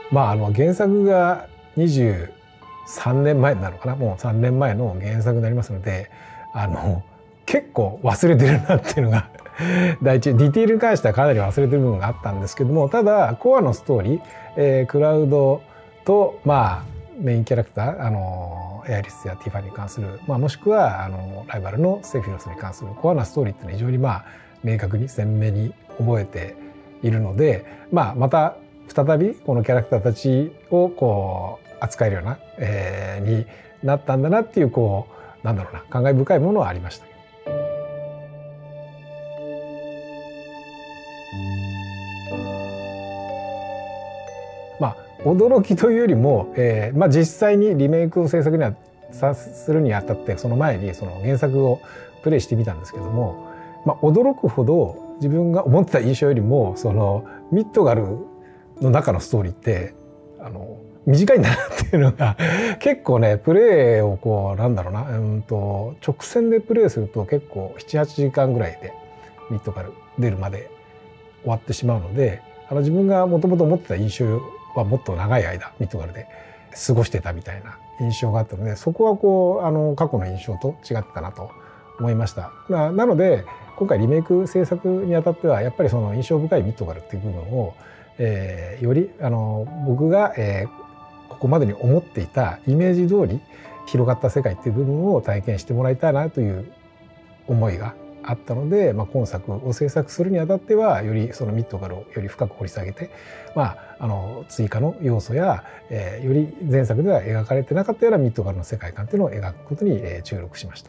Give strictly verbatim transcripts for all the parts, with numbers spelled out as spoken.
まああの原作がにじゅうさんねんまえなのかな、もうさんねんまえの原作になりますので、あの結構忘れてるなっていうのが第一、ディティールに関してはかなり忘れてる部分があったんですけども、ただコアのストーリー、えー、クラウドとまあメインキャラクター、あのエアリスやティファに関する、まあ、もしくはあのライバルのセフィロスに関するコアなストーリーっていうのは非常にまあ明確に鮮明に覚えているので、まあ、また再びこのキャラクターたちをこう扱えるような、えー、になったんだなっていうこうなんだろうな、感慨深いものはありました。まあ驚きというよりも、えーまあ、実際にリメイクを制作にはさするにあたってその前にその原作をプレイしてみたんですけども、まあ、驚くほど自分が思ってた印象よりもそのミッドガルの中のストーリーってあの短いんだなっていうのが結構ね、プレイをこうなんだろうな、うんと直線でプレイすると結構ななはちじかんぐらいでミッドガル出るまで終わってしまうので、あの自分がもともと持ってた印象はもっと長い間ミッドガルで過ごしてたみたいな印象があったので、そこはこうあの過去の印象と違ってたなと思いました。な, なので今回リメイク制作にあたってはやっぱりその印象深いミッドガルっていう部分を、えー、よりあの僕が、えー、ここまでに思っていたイメージ通り広がった世界っていう部分を体験してもらいたいなという思いがあったので、まあ、今作を制作するにあたってはよりそのミッドガルをより深く掘り下げて、まあ、あの追加の要素や、えー、より前作では描かれてなかったようなミッドガルの世界観っていうのを描くことに、えー、注力しました。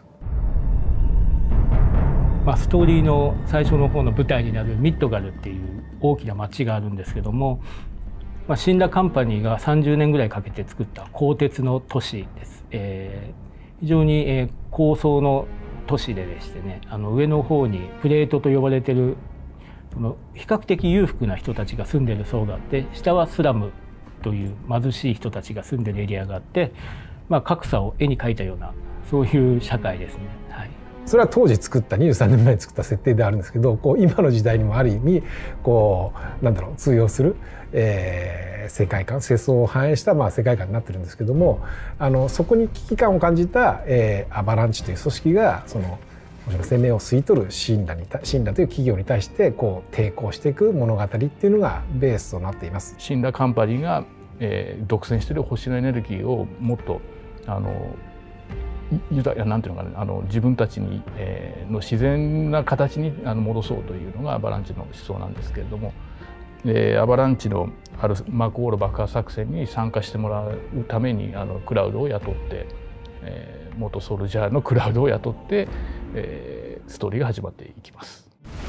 まあ、ストーリーの最初の方の舞台になるミッドガルっていう大きな町があるんですけども、まあ、シンダカンパニーがさんじゅうねんぐらいかけて作った鋼鉄の都市です。えー、非常に、えー、高層の都市ででしてね、あの上の方にプレートと呼ばれてるその比較的裕福な人たちが住んでる層があって、下はスラムという貧しい人たちが住んでるエリアがあって、まあ、格差を絵に描いたようなそういう社会ですね。はい、それは当時作ったにじゅうさんねんまえに作った設定であるんですけど、こう今の時代にもある意味こうなんだろう通用する、えー、世界観、世相を反映したまあ世界観になってるんですけども、あのそこに危機感を感じた、えー、アバランチという組織がその生命を吸い取るシンラにシンラという企業に対してこう抵抗していく物語っていうのがベースとなっています。 シンラカンパニーが、えー、独占している星のエネルギーをもっとあの豊かなんていうのかな、あの自分たちに、えー、の自然な形にあの戻そうというのがアバランチの思想なんですけれども、えー、アバランチのあるマクオール爆破作戦に参加してもらうためにあのクラウドを雇って、えー、元ソルジャーのクラウドを雇って、えー、ストーリーが始まっていきます。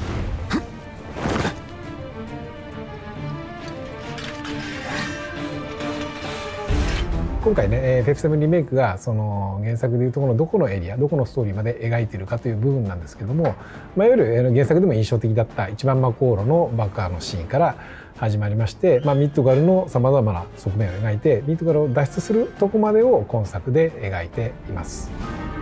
今回ね エフエフセブン リメイクがその原作でいうところのどこのエリアどこのストーリーまで描いているかという部分なんですけども、まあ、いわゆる原作でも印象的だった一番マコーロの爆破のシーンから始まりまして、まあ、ミッドガルのさまざまな側面を描いてミッドガルを脱出するとこまでを今作で描いています。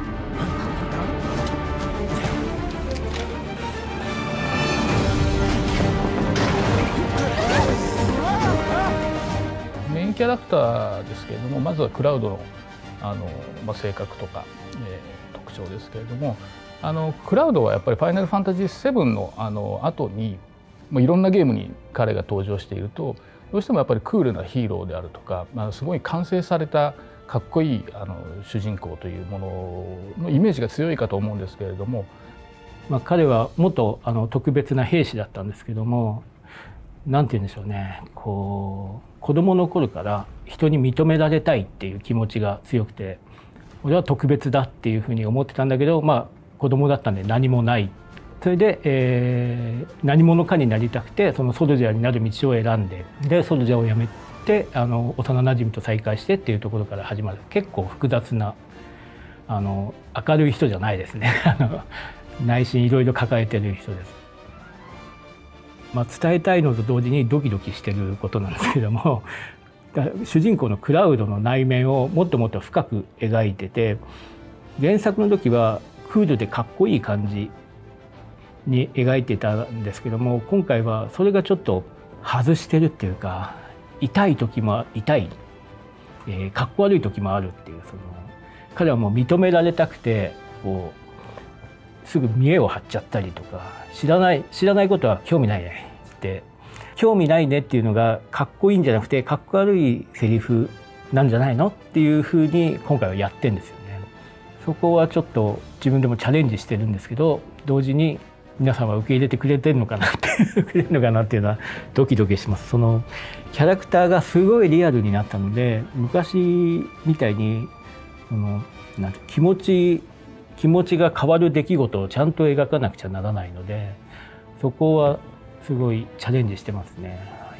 メインキャラクターですけれども、まずはクラウドの、あの、まあ、性格とか、えー、特徴ですけれども、あのクラウドはやっぱり「ファイナルファンタジーセブン」のあの後にもういろんなゲームに彼が登場しているとどうしてもやっぱりクールなヒーローであるとか、まあ、すごい完成されたかっこいいあの主人公というもののイメージが強いかと思うんですけれども、 まあ、彼は元あの特別な兵士だったんですけども、なんて言うんでしょうね、こう子供の頃から人に認められたいっていう気持ちが強くて、俺は特別だっていうふうに思ってたんだけど、まあ子供だったんで何もない。それで、えー、何者かになりたくてそのソルジャーになる道を選んで、でソルジャーを辞めてあの幼なじみと再会してっていうところから始まる結構複雑なあの明るい人じゃないですね内心いろいろ抱えてる人です。まあ、伝えたいのと同時にドキドキしてることなんですけども主人公のクラウドの内面をもっともっと深く描いてて、原作の時はクールでかっこいい感じに描いてたんですけども、今回はそれがちょっと外してるっていうか痛い時も痛い、えー、かっこ悪い時もあるっていう、その彼はもう認められたくてこうすぐ見栄を張っちゃったりとか、知らない知らないことは興味ないねって興味ないねっていうのがかっこいいんじゃなくてかっこ悪いセリフなんじゃないのっていうふうに今回はやってんですよね。そこはちょっと自分でもチャレンジしてるんですけど、同時に皆さんは受け入れてくれてるのかなってくれるのかなっていうのはドキドキします。そのキャラクターがすごいリアルになったので、昔みたいにそのなんて気持ち気持ちが変わる出来事をちゃんと描かなくちゃならないので、そこはすごいチャレンジしてますね。はい、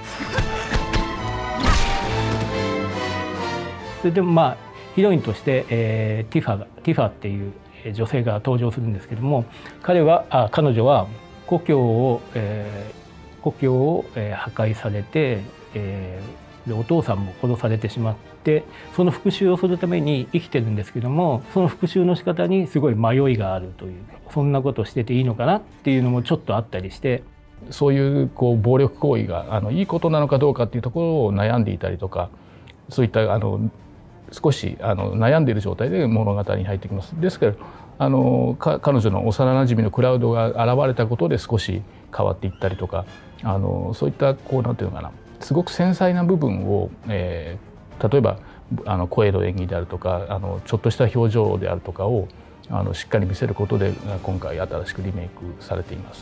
それでもまあヒロインとして、えー、ティファがティファっていう女性が登場するんですけども、彼はあ彼女は故郷を、えー、故郷を、えー、破壊されて、えー、でお父さんも殺されてしまって、その復讐をするために生きてるんですけども、その復讐の仕方にすごい迷いがあるという、そんなことをしてていいのかなっていうのもちょっとあったりして、 そういうこう暴力行為があのいいことなのかどうかっていうところを悩んでいたりとか、そういったあの少しあの悩んでいる状態で物語に入ってきます。ですからあのか彼女の幼なじみのクラウドが現れたことで少し変わっていったりとか、あのそういったこうなんていうのかな、すごく繊細な部分を、えー、例えばあの声の演技であるとか、あのちょっとした表情であるとかをあのしっかり見せることで今回新しくリメイクされています。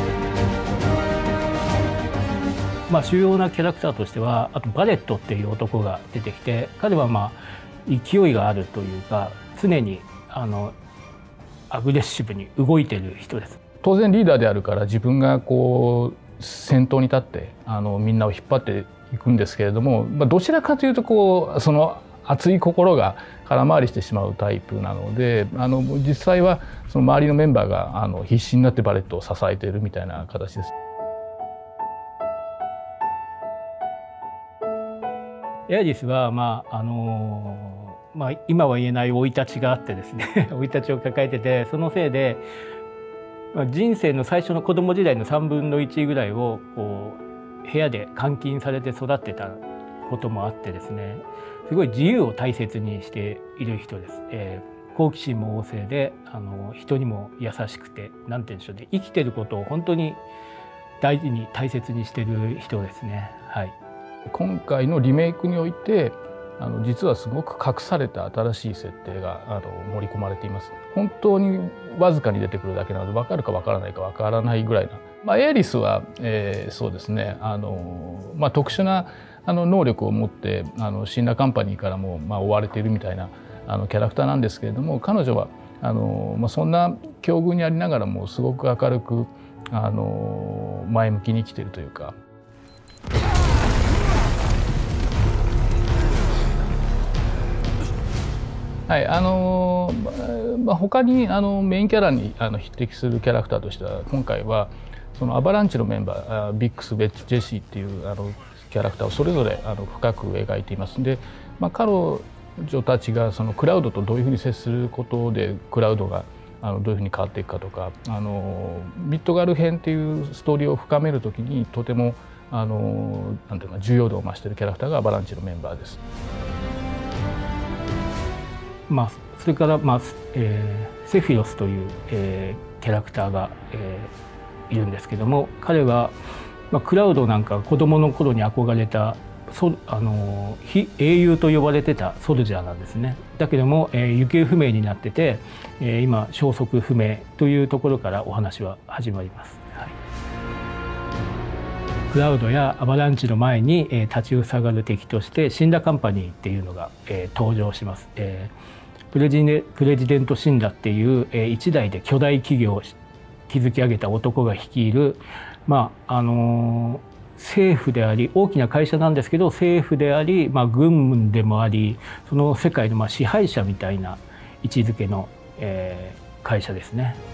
まあ主要なキャラクターとしては、あとバレットっていう男が出てきて、彼はまあ勢いがあるというか、常にあのアグレッシブに動いてる人です。 当然リーダーであるから自分がこう先頭に立ってあのみんなを引っ張っていくんですけれども、まあ、どちらかというとこうその熱い心が空回りしてしまうタイプなので、あの実際はその周りのメンバーがあの必死になってバレットを支えているみたいな形です。 エアリスは、まああのまあ、今は言えない生い立ちがあってですね生い立ちを抱えてて、そのせいで、まあ、人生の最初の子供時代のさんぶんのいちぐらいをこう部屋で監禁されて育ってたこともあってですね、すごい自由を大切にしている人です。えー、好奇心も旺盛で、あの人にも優しくて、なんて言うんでしょうね、生きてることを本当に大事に大切にしてる人ですね。はい。 今回のリメイクにおいてあの実はすごく隠された新しい設定があの盛り込まれています。本当にわずかに出てくるだけなので分かるか分からないか分からないぐらいな、まあ、エアリスは、えー、そうですね、あの、まあ、特殊なあの能力を持ってあのシンラカンパニーからも、まあ、追われているみたいなあのキャラクターなんですけれども、彼女はあの、まあ、そんな境遇にありながらもすごく明るくあの前向きに生きているというか。はい、あのまあ、他にあのメインキャラにあの匹敵するキャラクターとしては、今回はそのアバランチのメンバービックス、ベッジ、ジェシーっていうあのキャラクターをそれぞれあの深く描いています。で、まあ、彼女たちがそのクラウドとどういうふうに接することでクラウドがあのどういうふうに変わっていくかとか、あのミッドガル編っていうストーリーを深めるときにとてもあのなんていうか重要度を増しているキャラクターがアバランチのメンバーです。 まあ、それから、まあえー、セフィロスという、えー、キャラクターが、えー、いるんですけども、彼は、まあ、クラウドなんか子どもの頃に憧れたそあの非英雄と呼ばれてたソルジャーなんですね。だけども、えー、行方不明になってて、えー、今消息不明というところからお話は始まります。はい、クラウドやアバランチの前に、えー、立ちふさがる敵としてシンラカンパニーっていうのが、えー、登場します。えープレジデプレジデント・シンラっていう、えー、一代で巨大企業を築き上げた男が率いる、まああのー、政府であり大きな会社なんですけど、政府であり、まあ、軍でもあり、その世界のまあ支配者みたいな位置づけの、えー、会社ですね。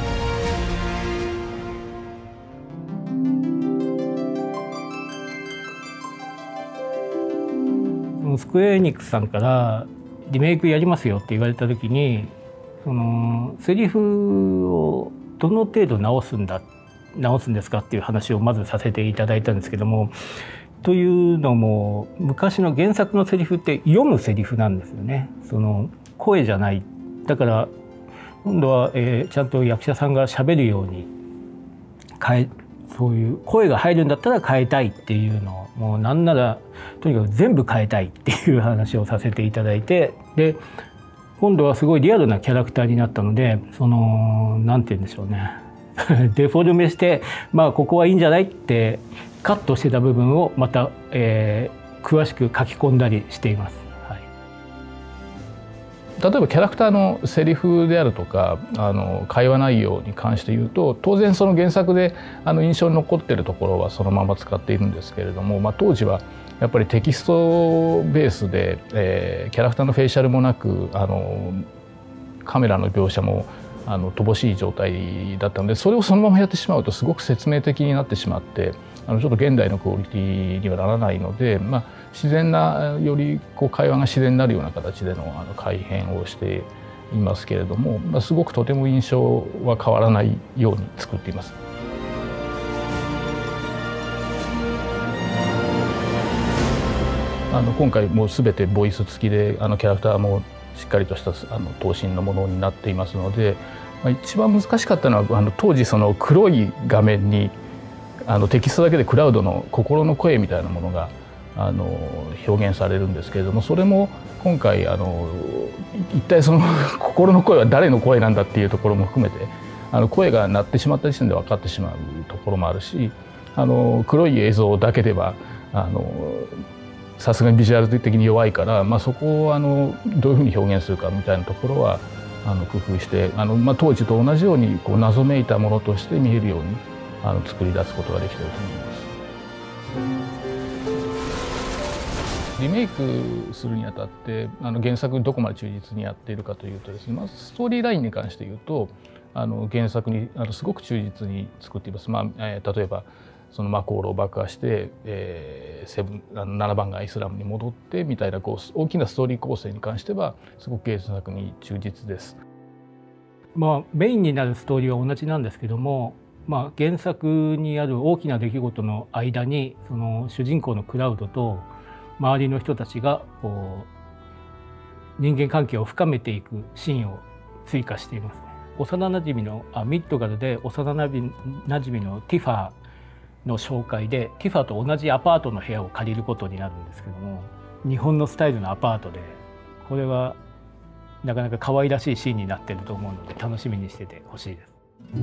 そのスクエアエニックスさんからリメイクやりますよって言われた時に、そのセリフをどの程度直すんだ直すんですかっていう話をまずさせていただいたんですけども、 というのも昔の原作のセリフって読むセリフなんですよね。その声じゃない。だから今度は、えー、ちゃんと役者さんが喋るように変えそういう声が入るんだったら変えたいっていうのをもうなんならとにかく全部変えたいっていう話をさせていただいて、で今度はすごいリアルなキャラクターになったので、そのなんて言うんでしょうねデフォルメしてまあここはいいんじゃないってカットしてた部分をまた、えー、詳しく書き込んだりしています。はい、 例えばキャラクターのセリフであるとかあの会話内容に関して言うと、当然その原作であの印象に残っているところはそのまま使っているんですけれども、まあ、当時はやっぱりテキストベースで、えー、キャラクターのフェイシャルもなくあのカメラの描写もあの乏しい状態だったので、それをそのままやってしまうとすごく説明的になってしまってあのちょっと現代のクオリティにはならないので、まあ、自然なよりこう会話が自然になるような形でのあの改変をしていますけれども、まあ、すごくとても印象は変わらないように作っています。あの今回もう全てボイス付きであのキャラクターもしっかりとしたあの頭身のものになっていますので、まあ、一番難しかったのはあの当時その黒い画面にあのテキストだけでクラウドの心の声みたいなものがあの表現されるんですけれども、それも今回あの一体その心の声は誰の声なんだっていうところも含めてあの声が鳴ってしまった時点で分かってしまうところもあるし、あの黒い映像だけではあのさすがにビジュアル的に弱いから、まあ、そこをあのどういうふうに表現するかみたいなところはあの工夫してあの、まあ、当時と同じようにこう謎めいたものとして見えるようにあの作り出すことができていると思います。リメイクするにあたってあの原作どこまで忠実にやっているかというとですね、まずストーリーラインに関して言うとあの原作にあのすごく忠実に作っています。まあえー、例えばそのマコールを爆破して、えー、セブンあのななばんがイスラムに戻ってみたいなこう大きなストーリー構成に関してはすごく原作に忠実です。 まあ、メインになるストーリーは同じなんですけども、まあ、原作にある大きな出来事の間にその主人公のクラウドと周りの人たちがこう人間関係を深めていくシーンを追加していますね。幼なじみのあミッドガルで幼なじみのティファの紹介でティファと同じアパートの部屋を借りることになるんですけども、日本のスタイルのアパートでこれはなかなか可愛らしいシーンになっていると思うので楽しみにしててほしいです。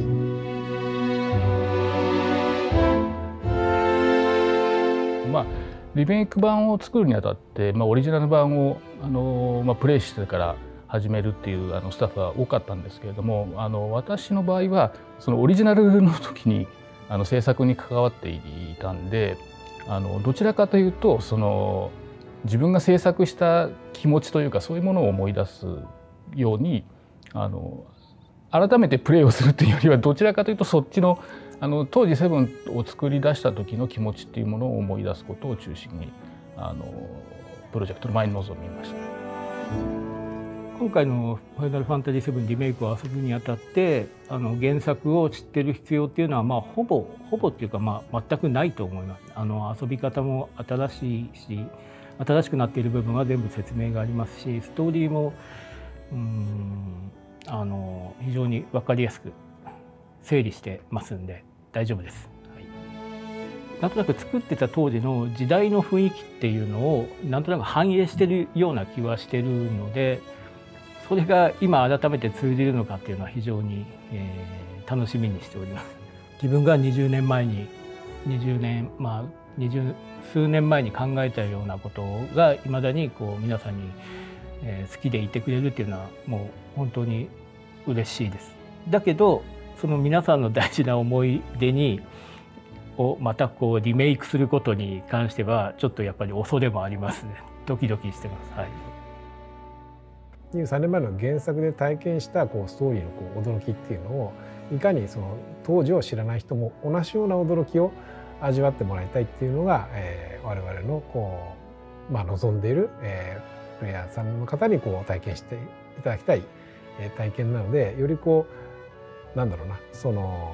まあリメイク版を作るにあたって、まあ、オリジナル版をあの、まあ、プレイしてから始めるっていうあのスタッフは多かったんですけれども、あの私の場合はそのオリジナルの時にあの制作に関わっていたんで、あのどちらかというとその自分が制作した気持ちというかそういうものを思い出すようにあの改めてプレイをするっていうよりはどちらかというとそっちのあの当時セブンを作り出した時の気持ちっていうものを思い出すことを中心にあのプロジェクトの前に臨みました。 今回の「ファイナルファンタジーセブン」リメイクを遊ぶにあたってあの原作を知ってる必要っていうのは、まあ、ほぼほぼっていうか、まあ、全くないと思います。あの遊び方も新しいし新しくなっている部分は全部説明がありますし、ストーリーもうんあの非常に分かりやすく整理してますんで大丈夫です。はい、なんとなく作ってた当時の時代の雰囲気っていうのをなんとなく反映してるような気はしてるので、それが今改めて通じるのかっていうのは非常に、えー、楽しみにしております。自分がにじゅうねんまえににじゅうねんまあにじゅう数年前に考えたようなことがいまだにこう皆さんに、えー、好きでいてくれるっていうのはもう本当に嬉しいです。だけどその皆さんの大事な思い出にをまたこうリメイクすることに関してはちょっとやっぱり恐れもありますね。ドキドキしてます。はい。 にじゅうさんねんまえの原作で体験したこうストーリーのこう驚きっていうのをいかにその当時を知らない人も同じような驚きを味わってもらいたいっていうのが、えー、我々のこう、まあ、望んでいる、えー、プレイヤーさんの方にこう体験していただきたい、えー、体験なので、よりこうなんだろうなその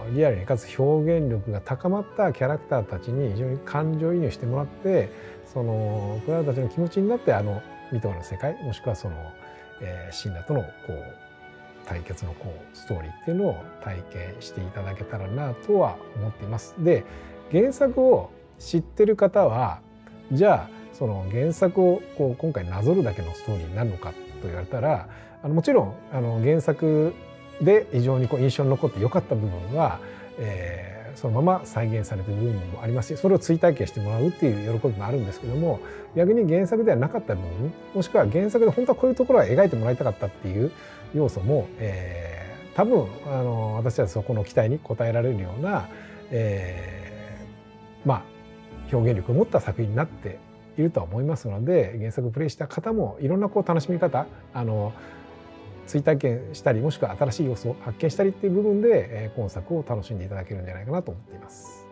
リアルにかつ表現力が高まったキャラクターたちに非常に感情移入してもらって、そのクラウドたちの気持ちになってあのミトガの世界もしくはその、えー、シンラとのこう対決のこうストーリーっていうのを体験していただけたらなとは思っています。で、原作を知ってる方はじゃあその原作をこう今回なぞるだけのストーリーになるのかと言われたら、あのもちろんあの原作で非常にこう印象に残って良かった部分は、えー、そのまま再現されている部分もありますし、それを追体験してもらうっていう喜びもあるんですけども、逆に原作ではなかった部分、もしくは原作で本当はこういうところは描いてもらいたかったっていう要素も、えー、多分あの私たちそこの期待に応えられるような、えー、まあ表現力を持った作品になっているとは思いますので、原作をプレイした方もいろんなこう楽しみ方、あの追体験したりもしくは新しい要素を発見したりっていう部分で、えー、今作を楽しんでいただけるんじゃないかなと思っています。